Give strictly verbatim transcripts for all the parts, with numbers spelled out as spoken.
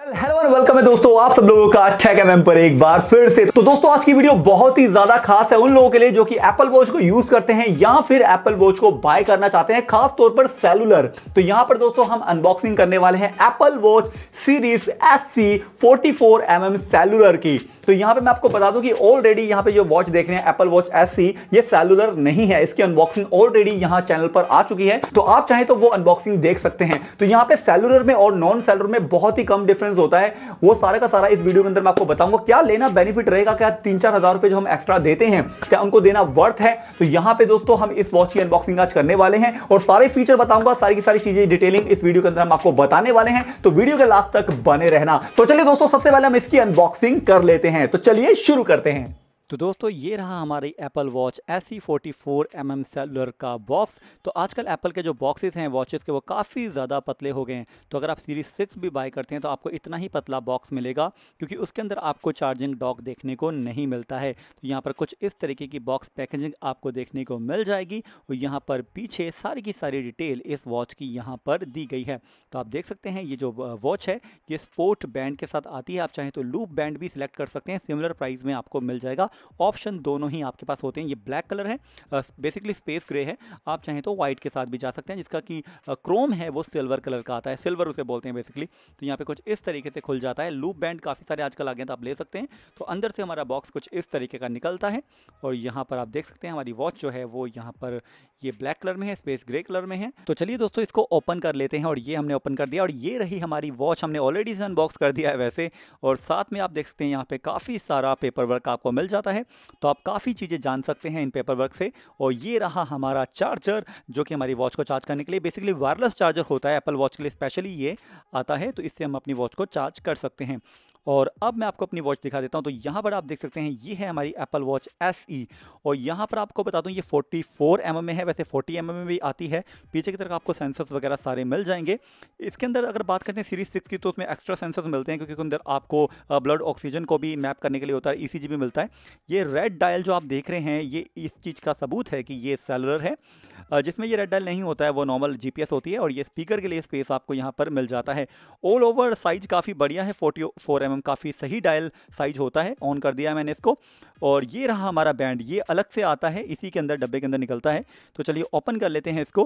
Hello and welcome है दोस्तों, आप सब लोगों का टेक एमएम पर एक बार फिर से। तो दोस्तों आज की वीडियो बहुत ही ज्यादा खास है उन लोगों के लिए जो कि एप्पल वॉच को यूज करते हैं या फिर एप्पल वॉच को बाय करना चाहते हैं, खास तौर पर सेलुलर। तो यहां पर दोस्तों हम अनबॉक्सिंग करने वाले हैं Apple Watch series S C forty four M M cellular की। तो यहां पे मैं आपको बता दूं कि ऑलरेडी यहां पे जो वॉच देख रहे हैं एप्पल वॉच एस सी, ये सेलुलर नहीं है। इसकी अनबॉक्सिंग ऑलरेडी यहां चैनल पर आ चुकी है, तो आप चाहें तो वो अनबॉक्सिंग देख सकते हैं। तो यहां पे सेलुलर में और नॉन सेलुलर में बहुत ही कम डिफरेंस होता है, वो सारा का सारा इस वीडियो के अंदर मैं आपको बताऊंगा। क्या लेना बेनिफिट रहेगा, क्या तीन चार हजार रुपए जो हम एक्स्ट्रा देते हैं क्या उनको देना वर्थ है। तो यहां पे दोस्तों हम इस वॉच की अनबॉक्सिंग आज करने वाले हैं और सारे फीचर बताऊंगा, सारी की सारी चीजें डिटेलिंग इस वीडियो के अंदर हम आपको बताने वाले हैं। तो वीडियो के लास्ट तक बने रहना। तो चलिए दोस्तों सबसे पहले हम इसकी अनबॉक्सिंग कर लेते हैं। तो चलिए शुरू करते हैं। तो दोस्तों ये रहा हमारी Apple Watch S C forty four M M cellular का बॉक्स। तो आजकल एप्पल के जो बॉक्सेस हैं वॉचेस के वो काफ़ी ज़्यादा पतले हो गए हैं। तो अगर आप सीरीज सिक्स भी बाय करते हैं तो आपको इतना ही पतला बॉक्स मिलेगा, क्योंकि उसके अंदर आपको चार्जिंग डॉक देखने को नहीं मिलता है। तो यहाँ पर कुछ इस तरीके की बॉक्स पैकेजिंग आपको देखने को मिल जाएगी और यहाँ पर पीछे सारी की सारी डिटेल इस वॉच की यहाँ पर दी गई है। तो आप देख सकते हैं ये जो वॉच है ये स्पोर्ट बैंड के साथ आती है। आप चाहें तो लूप बैंड भी सिलेक्ट कर सकते हैं, सिमिलर प्राइस में आपको मिल जाएगा। ऑप्शन दोनों ही आपके पास होते हैं। ये ब्लैक कलर है, बेसिकली स्पेस ग्रे है। आप चाहें तो वाइट के साथ भी जा सकते हैं, जिसका कि क्रोम है वो सिल्वर कलर का आता है, सिल्वर उसे बोलते हैं बेसिकली। तो यहाँ पे कुछ इस तरीके से खुल जाता है। लूप बैंड काफ़ी सारे आजकल आ गए तो आप ले सकते हैं। तो अंदर से हमारा बॉक्स कुछ इस तरीके का निकलता है और यहाँ पर आप देख सकते हैं हमारी वॉच जो है वो यहाँ पर ये ब्लैक कलर में है, स्पेस ग्रे कलर में है। तो चलिए दोस्तों इसको ओपन कर लेते हैं और ये हमने ओपन कर दिया और ये रही हमारी वॉच। हमने ऑलरेडी इसे अनबॉक्स कर दिया है वैसे, और साथ में आप देख सकते हैं यहाँ पे काफ़ी सारा पेपर वर्क आपको मिल जाता है। तो आप काफ़ी चीज़ें जान सकते हैं इन पेपर वर्क से। और ये रहा हमारा चार्जर जो कि हमारी वॉच को चार्ज करने के लिए, बेसिकली वायरलेस चार्जर होता है एप्पल वॉच के लिए, स्पेशली ये आता है। तो इससे हम अपनी वॉच को चार्ज कर सकते हैं। और अब मैं आपको अपनी वॉच दिखा देता हूं। तो यहाँ पर आप देख सकते हैं ये है हमारी एप्पल वॉच एस ई, और यहाँ पर आपको बता दूं ये फोर्टी फोर एम एम में है, वैसे फोर्टी एम एम में भी आती है। पीछे की तरफ आपको सेंसर्स वगैरह सारे मिल जाएंगे। इसके अंदर अगर बात करते हैं सीरीज सिक्स की तो उसमें एक्स्ट्रा सेंसर्स मिलते हैं, क्योंकि अंदर आपको ब्लड ऑक्सीजन को भी मैप करने के लिए होता है, ई सी जी भी मिलता है। ये रेड डायल जो आप देख रहे हैं ये इस चीज़ का सबूत है कि ये सेलुलर है। जिसमें ये रेड डायल नहीं होता है वो नॉर्मल जी पी एस होती है। और ये स्पीकर के लिए स्पेस आपको यहाँ पर मिल जाता है। ऑल ओवर साइज काफ़ी बढ़िया है, फोर्टी फोर एम एम काफ़ी सही डायल साइज होता है। ऑन कर दिया है मैंने इसको। और ये रहा हमारा बैंड, ये अलग से आता है, इसी के अंदर डब्बे के अंदर निकलता है। तो चलिए ओपन कर लेते हैं इसको।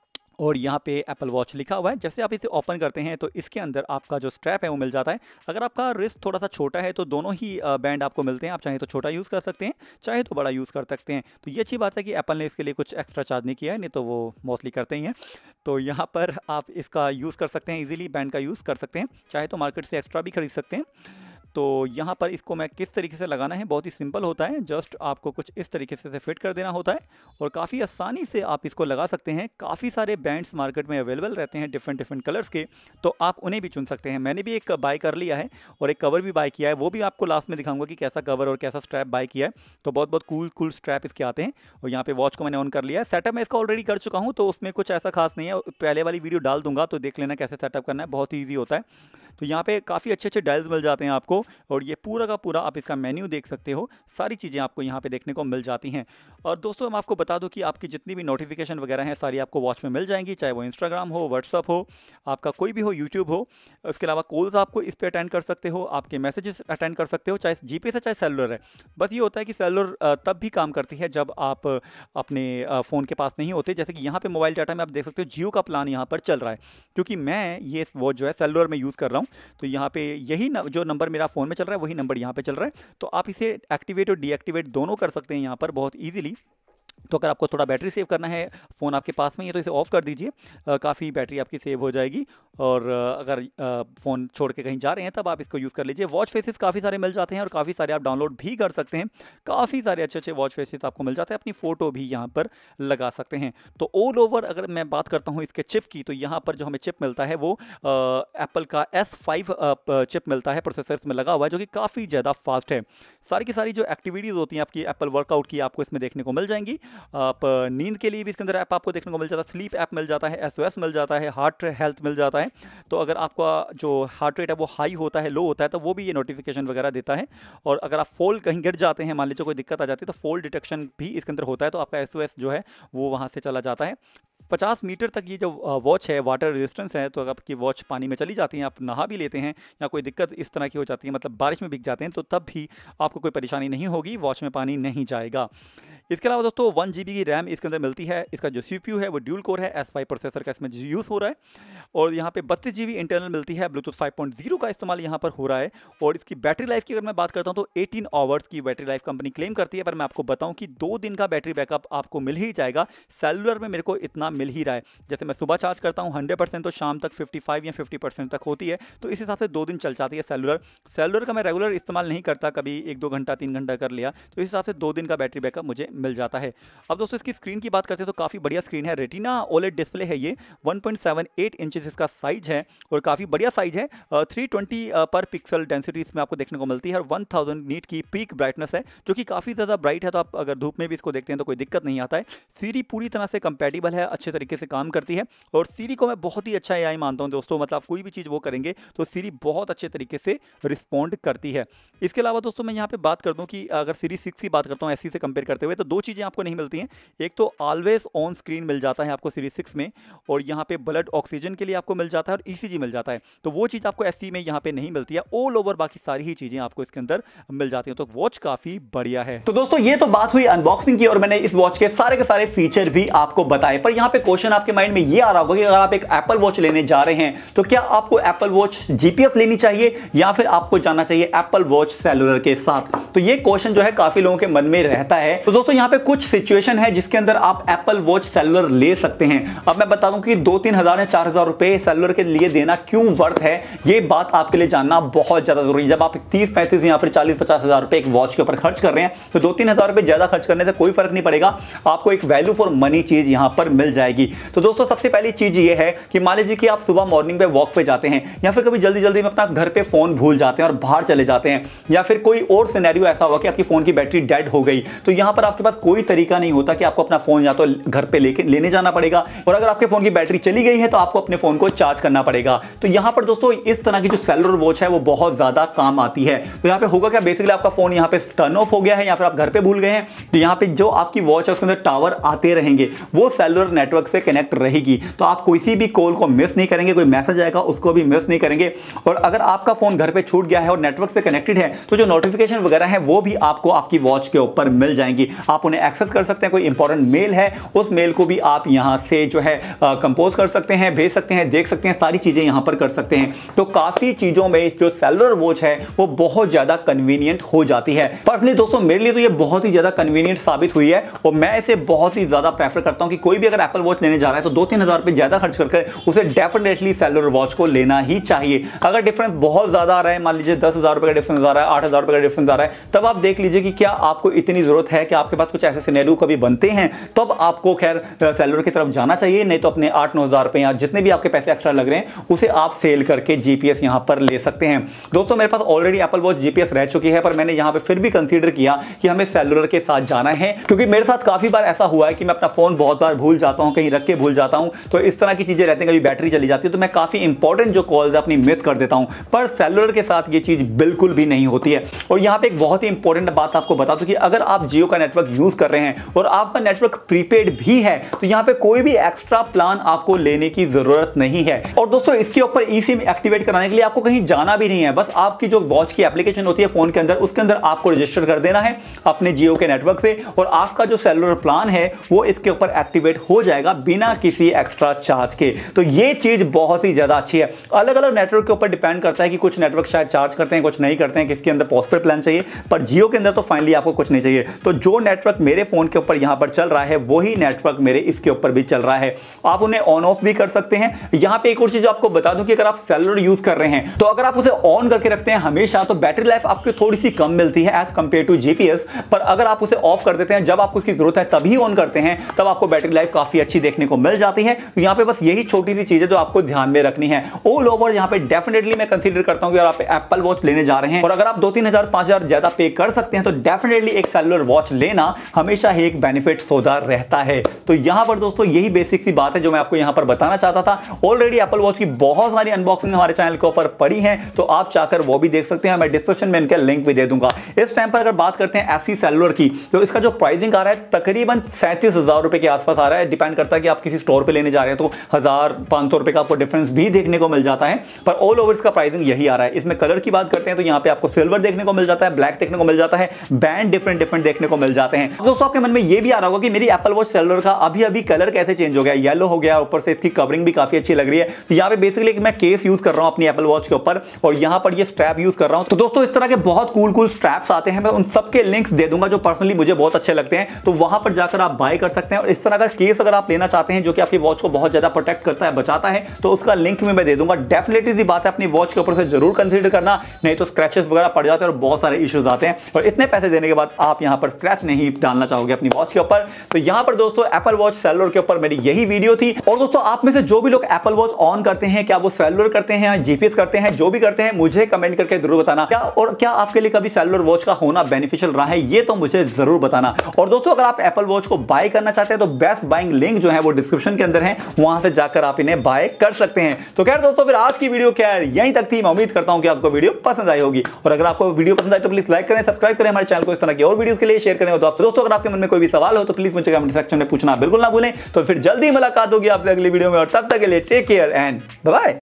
और यहाँ पे एप्पल वॉच लिखा हुआ है। जैसे आप इसे ओपन करते हैं तो इसके अंदर आपका जो स्ट्रैप है वो मिल जाता है। अगर आपका रिस्ट थोड़ा सा छोटा है तो दोनों ही बैंड आपको मिलते हैं। आप चाहे तो छोटा यूज़ कर सकते हैं, चाहे तो बड़ा यूज़ कर सकते हैं। तो ये अच्छी बात है कि एप्पल ने इसके लिए कुछ एक्स्ट्रा चार्ज नहीं किया है, नहीं तो वो मोस्टली करते ही हैं। तो यहाँ पर आप इसका यूज़ कर सकते हैं, ईजिली बैंड का यूज़ कर सकते हैं। चाहे तो मार्केट से एक्स्ट्रा भी खरीद सकते हैं। तो यहाँ पर इसको मैं किस तरीके से लगाना है, बहुत ही सिंपल होता है। जस्ट आपको कुछ इस तरीके से फिट कर देना होता है और काफ़ी आसानी से आप इसको लगा सकते हैं। काफ़ी सारे बैंड्स मार्केट में अवेलेबल रहते हैं डिफरेंट डिफरेंट कलर्स के, तो आप उन्हें भी चुन सकते हैं। मैंने भी एक बाय कर लिया है और एक कवर भी बाय किया है, वो भी आपको लास्ट में दिखाऊंगा कि कैसा कवर और कैसा स्ट्रैप बाय किया है। तो बहुत बहुत कूल कूल स्ट्रैप इसके आते हैं। और यहाँ पे वॉच को मैंने ऑन कर लिया है। सेटअप मैं इसका ऑलरेडी कर चुका हूँ, तो उसमें कुछ ऐसा खास नहीं है। पहले वाली वीडियो डाल दूंगा तो देख लेना कैसे सेटअप करना है, बहुत ही ईजी होता है। तो यहाँ पे काफ़ी अच्छे अच्छे डायल्स मिल जाते हैं आपको, और ये पूरा का पूरा आप इसका मेन्यू देख सकते हो। सारी चीज़ें आपको यहाँ पे देखने को मिल जाती हैं। और दोस्तों मैं आपको बता दूं कि आपकी जितनी भी नोटिफिकेशन वगैरह हैं सारी आपको वॉच में मिल जाएंगी, चाहे वो इंस्टाग्राम हो, व्हाट्सअप हो, आपका कोई भी हो, यूट्यूब हो। उसके अलावा कॉल्स आपको इस पर अटेंड कर सकते हो, आपके मैसेजेस अटेंड कर सकते हो, चाहे जी पी एस है चाहे सेलुलर है। बस ये होता है कि सेलुलर तब भी काम करती है जब आप अपने फ़ोन के पास नहीं होते। जैसे कि यहाँ पे मोबाइल डाटा में आप देख सकते हो जियो का प्लान यहाँ पर चल रहा है, क्योंकि मैं ये वॉच जो है सेलुलर में यूज़ कर रहा हूँ। तो यहाँ पे यही न, जो नंबर मेरा फ़ोन में चल रहा है वही नंबर यहाँ पे चल रहा है। तो आप इसे एक्टिवेट और डीएक्टिवेट दोनों कर सकते हैं यहाँ पर बहुत ईजिली। तो अगर आपको थोड़ा बैटरी सेव करना है, फ़ोन आपके पास में ही है तो इसे ऑफ़ कर दीजिए, काफ़ी बैटरी आपकी सेव हो जाएगी। और अगर फ़ोन छोड़ के कहीं जा रहे हैं तब आप इसको यूज़ कर लीजिए। वॉच फेसेस काफ़ी सारे मिल जाते हैं और काफ़ी सारे आप डाउनलोड भी कर सकते हैं। काफ़ी सारे अच्छे अच्छे वॉच फेसेस आपको मिल जाते हैं, अपनी फ़ोटो भी यहाँ पर लगा सकते हैं। तो ऑल ओवर अगर मैं बात करता हूँ इसके चिप की, तो यहाँ पर जो हमें चिप मिलता है वो एप्पल का एस फाइव चिप मिलता है, प्रोसेसर में लगा हुआ है, जो कि काफ़ी ज़्यादा फास्ट है। सारी की सारी जो एक्टिविटीज़ होती हैं आपकी एप्पल वर्कआउट की आपको इसमें देखने को मिल जाएंगी। आप नींद के लिए भी इसके अंदर ऐप आपको देखने को मिल जाता है, स्लीप ऐप मिल जाता है, एस ओ एस मिल जाता है, हार्ट हेल्थ मिल जाता है। तो अगर आपका जो हार्ट रेट है वो हाई होता है, लो होता है, तो वो भी ये नोटिफिकेशन वगैरह देता है। और अगर आप फॉल कहीं गिर जाते हैं, मान लीजिए कोई दिक्कत आ जाती है, तो फॉल डिटेक्शन भी इसके अंदर होता है, तो आपका एस ओ एस जो है वो वहाँ से चला जाता है। पचास मीटर तक ये जो वॉच है वाटर रेजिस्टेंस है, तो अगर आपकी वॉच पानी में चली जाती है, आप नहा भी लेते हैं या कोई दिक्कत इस तरह की हो जाती है, मतलब बारिश में भीग जाते हैं, तो तब भी आपको कोई परेशानी नहीं होगी, वॉच में पानी नहीं जाएगा। इसके अलावा दोस्तों वन जी बी की रैम इसके अंदर मिलती है। इसका जो सी पी यू है वो ड्यूल कोर है, एस फाइव प्रोसेसर का इसमें यूज़ हो रहा है, और यहाँ पे बत्तीस जी बी इंटरनल मिलती है, ब्लूटूथ फाइव पॉइंट ज़ीरो का इस्तेमाल यहाँ पर हो रहा है। और इसकी बैटरी लाइफ की अगर मैं बात करता हूँ तो अठारह आवर्स की बैटरी लाइफ कंपनी क्लेम करती है, पर मैं आपको बताऊँ कि दो दिन का बैटरी बैकअप आपको मिल ही जाएगा। सेलुलर में मेरे को इतना मिल ही रहा है, जैसे मैं सुबह चार्ज करता हूँ हंड्रेड परसेंट तो शाम तक फिफ्टी फाइव या फिफ्टी परसेंट तक होती है, तो इस हिसाब से दो दिन चल जाती है सेलुलर। सेलुलर का मैं रेगुलर इस्तेमाल नहीं करता, कभी एक दो घंटा तीन घंटा कर लिया, तो इस हिसाब से दो दिन का बैटरी बैकअप मुझे मिल जाता है। अब दोस्तों इसकी स्क्रीन की बात करते हैं तो काफ़ी बढ़िया स्क्रीन है, रेटिना ओलेड डिस्प्ले है ये, one point seven eight inches इसका साइज है और काफ़ी बढ़िया साइज है। थ्री ट्वेंटी पर पिक्सल डेंसिटी इसमें आपको देखने को मिलती है और वन थाउजेंड नीट की पीक ब्राइटनेस है, जो कि काफ़ी ज़्यादा ब्राइट है, तो आप अगर धूप में भी इसको देखते हैं तो कोई दिक्कत नहीं आता है। सीरी पूरी तरह से कंपैटिबल है, अच्छे तरीके से काम करती है, और सीरी को मैं बहुत ही अच्छा ए आई मानता हूँ दोस्तों, मतलब कोई भी चीज़ वो करेंगे तो सीरी बहुत अच्छे तरीके से रिस्पॉन्ड करती है। इसके अलावा दोस्तों मैं यहाँ पे बात कर दूँ कि अगर सीरीज सिक्स की बात करता हूँ एसी से कंपेयर करते हुए, तो दो चीज़ें आपको नहीं मिलती हैं। एक तो ऑलवेज ऑन स्क्रीन मिल जाता है आपको सीरीज सिक्स में, और यहाँ पे ब्लड ऑक्सीजन के लिए आपको मिल जाता है और ईसीजी मिल जाता है, तो वो चीज़ आपको एससी में यहाँ पे नहीं मिलती है। ऑल ओवर बाकी सारी ही चीज़ें आपको इसके अंदर मिल जाती हैं, तो वॉच काफ़ी बढ़िया है। तो दोस्तों ये तो बात हुई अनबॉक्सिंग की, और मैंने इस वॉच के सारे के सारे फीचर भी आपको बताए, पर यहाँ पे क्वेश्चन आपके माइंड में ये आ रहा होगा कि अगर आप एक एप्पल वॉच लेने जा रहे हैं तो क्या आपको एप्पल वॉच जीपीएस लेनी चाहिए या फिर आपको जाना चाहिए एप्पल वॉच सेलुलर के साथ। तो ये क्वेश्चन जो है काफी लोगों के मन में रहता है। तो दोस्तों यहाँ पे कुछ सिचुएशन है जिसके अंदर आप एप्पल वॉच सेलुलर ले सकते हैं। अब मैं बता दूं कि दो तीन हजार या चार हजार रुपए सेलुलर के लिए देना क्यों वर्थ है, ये बात आपके लिए जानना बहुत ज्यादा जरूरी है। जब आप तीस पैंतीस या फिर चालीस पचास हजार रुपए एक वॉच के ऊपर खर्च कर रहे हैं तो दो तीन हजार रुपए ज्यादा खर्च करने से कोई फर्क नहीं पड़ेगा, आपको एक वैल्यू फॉर मनी चीज यहां पर मिल जाएगी। तो दोस्तों सबसे पहली चीज ये है कि मान लीजिए कि आप सुबह मॉर्निंग पे वॉक पे जाते हैं, या फिर कभी जल्दी जल्दी में अपना घर पे फोन भूल जाते हैं और बाहर चले जाते हैं, या फिर कोई और सिनेरियो ऐसा हुआ कि आपकी फोन की बैटरी डेड हो गई, तो यहां पर आपके पास कोई तरीका नहीं होता कि आपको अपना फोन या तो घर पे लेके लेने जाना पड़ेगा, और अगर आपके फोन की बैटरी चली गई है तो आपको अपने फोन को चार्ज करना पड़ेगा। तो यहां पर दोस्तों इस तरह की जो सेलुलर वॉच है वो बहुत ज्यादा काम आती है। तो यहां पे होगा क्या, बेसिकली आपका फोन यहां पे टर्न ऑफ हो गया है या फिर आप घर पे भूल गए हैं, तो यहां पे जो आपकी वॉच है उसके अंदर टावर आते रहेंगे, वो सेलुलर नेटवर्क से कनेक्ट रहेगी, तो आप किसी भी कॉल को मिस नहीं करेंगे, कोई मैसेज आएगा उसको भी मिस नहीं करेंगे। और अगर आपका फोन घर पे छूट गया है और नेटवर्क से कनेक्टेड है तो जो नोटिफिकेशन वगैरह है वो भी आपको आपकी वॉच के ऊपर मिल जाएंगी, आप उन्हें एक्सेस कर सकते हैं। कोई इंपॉर्टेंट मेल है उस मेल को भी आप यहां से जो है कंपोज कर सकते हैं, भेज सकते हैं, देख सकते हैं, सारी चीजें यहां पर कर सकते हैं। तो काफी चीजों में जो सेलुलर वॉच है वो बहुत ज्यादा कन्वीनियंट हो जाती है। पर्सनली दोस्तों मेरे लिए तो ये बहुत ही ज्यादा कन्वीनियंट साबित हुई है, और मैं इसे बहुत ही ज्यादा प्रेफर करता हूं कि कोई भी अगर एप्पल वॉच लेने जा रहा है तो दो तीन हजार रुपए ज्यादा खर्च करके उसे डेफिनेटली सेलुलर वॉच को लेना ही चाहिए। अगर डिफरेंस बहुत ज्यादा आ रहा है, मान लीजिए दस हजार रुपए का डिफरेंस आ रहा है, आठ हजार रुपए का डिफरेंस आ रहा है, तब आप देख लीजिए कि क्या आपको इतनी जरूरत है कि आपके पास कुछ ऐसे सिनेरियो कभी बनते हैं, तब आपको खैर सेलुलर की तरफ जाना चाहिए। नहीं तो अपने आठ नौ हजार रुपए या जितने भी आपके पैसे एक्स्ट्रा लग रहे हैं उसे आप सेल करके जीपीएस यहां पर ले सकते हैं। दोस्तों मेरे पास ऑलरेडी एप्पल वॉच जीपीएस रह चुकी है, पर मैंने यहां पे फिर भी कंसीडर किया कि हमें सेलुलर के साथ जाना है, क्योंकि मेरे साथ काफी बार ऐसा हुआ है कि मैं अपना फोन बहुत बार भूल जाता हूं, कहीं रख के भूल जाता हूं, तो इस तरह की चीजें रहती हैं, कभी बैटरी चली जाती है तो मैं काफी इंपॉर्टेंट जो कॉल्स अपनी मिस कर देता हूं। पर सेलुलर के साथ ये चीज बिल्कुल भी नहीं होती है। और यहां पे एक बहुत ही इंपॉर्टेंट बात आपको बता दूं कि अगर आप जियो का नेटवर्क यूज कर रहे हैं और आपका नेटवर्क प्रीपेड भी है तो यहां पे कोई भी एक्स्ट्रा प्लान आपको लेने की जरूरत नहीं है। और दोस्तों इसके ऊपर ई सिम एक्टिवेट कराने के लिए आपको कहीं जाना भी नहीं है, बस आपकी जो वॉच की एप्लीकेशन होती है फोन के अंदर, उसके अंदर आपको रजिस्टर कर देना है अपने जियो के नेटवर्क से, और आपका जो सेलुलर प्लान है वो इसके ऊपर एक्टिवेट हो जाएगा बिना किसी एक्स्ट्रा चार्ज के। तो ये चीज बहुत ही ज्यादा अच्छी है। अलग अलग नेटवर्क के ऊपर डिपेंड करता है कि कुछ नेटवर्क शायद चार्ज करते हैं, कुछ नहीं करते हैं, किसके अंदर पोस्टपेड प्लान चाहिए, पर जियो के अंदर तो फाइनली आपको कुछ नहीं चाहिए। तो जो नेटवर्क मेरे फोन के ऊपर यहां पर चल रहा है वही नेटवर्क मेरे इसके ऊपर भी चल रहा है, आप उन्हें ऑन ऑफ भी कर सकते हैं। यहां पे एक और चीज आपको बता दूं कि अगर आप सेलुलर यूज कर रहे हैं तो अगर आप उसे ऑन करके रखते हैं हमेशा तो बैटरी लाइफ आपकी थोड़ी सी कम मिलती है एज कंपेयर टू जीपीएस, पर अगर आप उसे ऑफ कर देते हैं, जब आपको उसकी जरूरत है तभी ऑन करते हैं, तब आपको बैटरी लाइफ काफी अच्छी देखने को मिल जाती है। तो यहां पे बस यही छोटी सी चीज है जो आपको ध्यान में रखनी है। ऑल ओवर यहां पे डेफिनेटली मैं कंसीडर करता हूं कि अगर आप एप्पल वॉच लेने जा रहे हैं और अगर आप दो तीन हजार पांच हजार ज्यादा पे कर सकते हैं तो डेफिनेटली एक सेलुलर वॉच लेना हमेशा ही एक बेनिफिट सौदा रहता है। तो यहां पर दोस्तों यही बेसिक सी बात है जो मैं आपको यहां पर बताना चाहता था। ऑलरेडी एप्पल वॉच की बहुत सारी अनबॉक्सिंग हमारे चैनल के ऊपर पड़ी है, तो आप चाहकर वो भी देख सकते हैं, मैं डिस्क्रिप्शन में इनका लिंक भी दे दूंगा। इस टाइम पर अगर बात करते हैं एससी सेलुलर की, तो इसका जो प्राइसिंग आ रहा है तकरीबन सैंतीस हजार रुपए के आसपास आ रहा है, डिपेंड डिपेंड करता है कि आप किसी स्टोर पे लेने जा रहे हैं तो हजार पांच सौ रुपए का आपको डिफरेंस भी देखने को मिल जाता है, पर ऑल ओवर इसका प्राइसिंग यही आ रहा है। इसमें कलर की बात करते हैं तो यहाँ पे आपको सिल्वर देखने को मिल जाता है, ब्लैक देखने को मिल जाता है, बैंड डिफरेंट डिफरेंट देखने को मिल जाते हैं। दोस्तों आपके मन में ये भी आ रहा होगा कि मेरी एप्पल वॉच सेलुलर का अभी अभी कलर कैसे चेंज हो गया, येलो हो गया, ऊपर से इसकी कवरिंग भी काफी अच्छी लग रही है। तो यहाँ पे बेसिकली मैं केस यूज कर रहा हूं अपनी एप्पल वॉच के ऊपर और यहाँ पर ये स्ट्रैप यूज कर रहा हूं। तो दोस्तों इस तरह के बहुत कूल कूल स्ट्रैप्स आते हैं, मैं उन सबके लिंक्स दे दूंगा जो पर्सनली मुझे बहुत अच्छे लगते हैं, तो वहां पर जाकर आप बाय कर सकते हैं। और इस तरह का केस अगर आप लेना चाहते हैं जो कि आपकी वॉच को बहुत ज्यादा प्रोटेक्ट करता है, बचाता है, तो उसका लिंक में मैं दे दूंगा। डेफिनेटली सी बात है अपनी वॉच के ऊपर से जरूर कंसीडर करना, नहीं तो स्क्रैचेस वगैरह पड़ जाते हैं और बहुत सारे इश्यूज आते हैं, और इतने पैसे देने के बाद आप यहां पर स्क्रैच नहीं डालना चाहोगे अपनी वॉच के ऊपर। तो यहां पर दोस्तों एप्पल वॉच सेलुलर के ऊपर मेरी यही वीडियो थी। और दोस्तों आप में से जो भी लोग एप्पल वॉच ऑन करते हैं, क्या वो सेलुलर करते हैं या जीपीएस करते हैं, जो भी करते हैं मुझे कमेंट करके जरूर बताना, क्या और क्या आपके लिए कभी सेलुलर वॉच का होना बेनिफिशियल रहा है, ये तो मुझे जरूर बताना। और दोस्तों अगर आप एप्पल वॉच को बाय करना चाहते हैं तो बेस्ट बाइंग लिंक जो है वो डिस्क्रिप्शन के अंदर है, वहां से जाकर आप इन्हें बाय कर सकते हैं। तो खैर दोस्तों फिर आज की वीडियो क्या है यहीं तक थी। मैं उम्मीद करता हूं कि आपको वीडियो पसंद आई होगी, और अगर आपको वीडियो पसंद आए तो प्लीज लाइक करें, सब्सक्राइब करें हमारे चैनल को, इस तरह की और वीडियोस के लिए शेयर करें। तो दोस्तों अगर आपके मन में कोई भी सवाल हो तो प्लीज मुझे कमेंट सेक्शन में पूछना बिल्कुल ना भूलें। तो फिर जल्दी मुलाकात होगी आपसे अगली वीडियो में, और तब तक के लिए take care and bye bye.